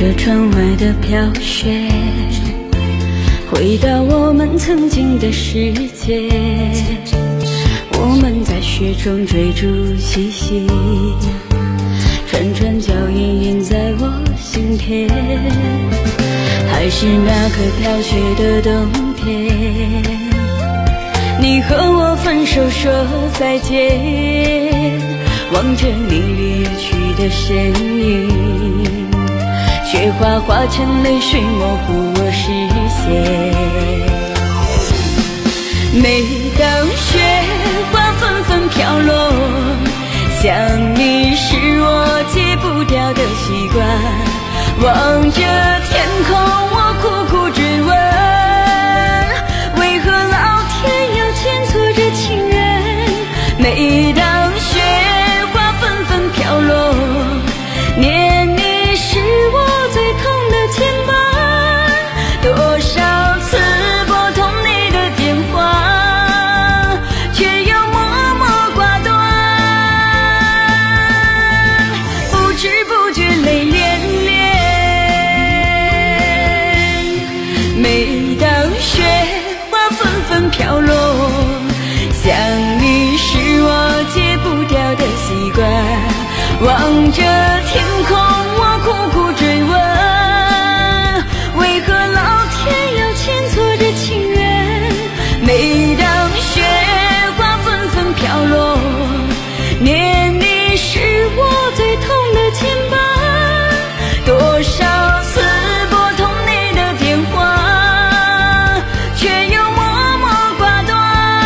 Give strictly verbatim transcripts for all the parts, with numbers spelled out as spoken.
着窗外的飘雪，回到我们曾经的世界。我们在雪中追逐嬉戏，串串脚印印在我心田，还是那个飘雪的冬天，你和我分手说再见，望着你离去的身影，雪花化成泪水模糊我视线。每当雪花纷纷飘落，想你是我戒不掉的习惯，望着天空我苦苦追问，为何老天要牵错这情人。每当雪花纷纷飘落，念你是我最痛的牵绊，多少次拨通你的电话，却又默默挂断，不知不觉泪涟涟。每当雪花纷纷飘落，想你是我戒不掉的习惯，望着天空我苦苦追问，为何老天要牵错这情缘。每当雪花纷纷飘落，念你是我最痛的牵绊，多少次拨通你的电话，却又默默挂断，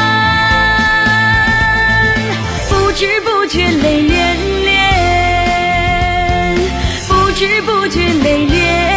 不知不觉泪涟涟，不知不觉泪涟。